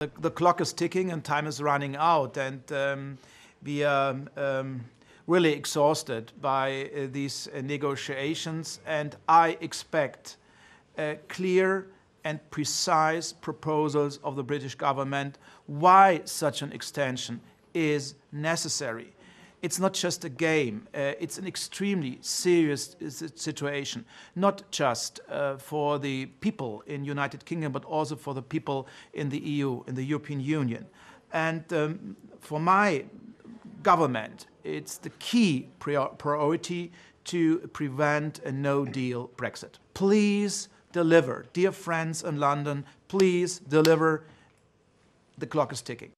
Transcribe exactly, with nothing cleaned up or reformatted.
The, the clock is ticking and time is running out, and um, we are um, really exhausted by uh, these uh, negotiations, and I expect uh, clear and precise proposals of the British government why such an extension is necessary. It's not just a game, uh, it's an extremely serious situation, not just uh, for the people in the United Kingdom, but also for the people in the E U, in the European Union. And um, for my government, it's the key priority to prevent a no-deal Brexit. Please deliver. Dear friends in London, please deliver. The clock is ticking.